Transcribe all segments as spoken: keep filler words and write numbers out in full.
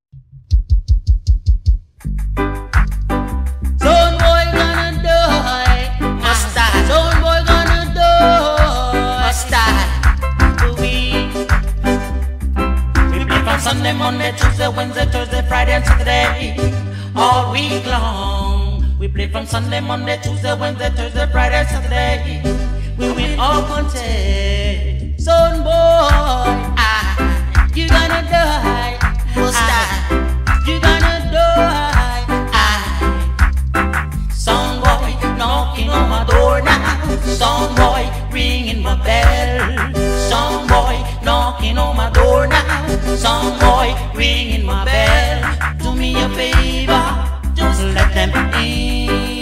Son boy gonna die, must die. Son boy gonna die, must die. We we play from Sunday, Monday, Tuesday, Wednesday, Thursday, Friday, and Saturday, all week long. We play from Sunday, Monday, Tuesday, Wednesday, Thursday, Friday, and Saturday. We win all contest. Son boy, ah, you gonna die, must die. You gonna die, ah. Son boy knocking on my door now. Son boy ringing my bell. Son boy knocking on my door now. Son boy ringing my bell. Do me a favor, just let them in.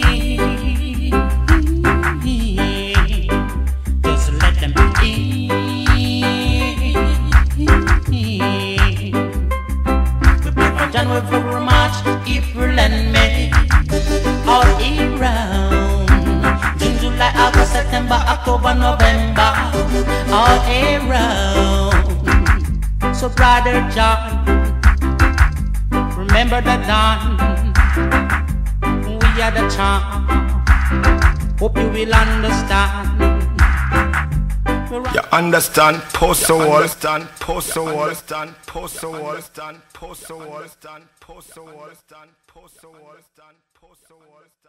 Just let them in. We play from January, February, March, April and May, all year round. June, July, August, September, October, November, all year round. So brother John, remember the dawn. We are the charm. Hope you will understand. You understand? Post the wall, understand? Post the wall, understand? Post the wall, understand? Post the wall, understand? Post the wall, understand? Post the wall, understand? Post the wall.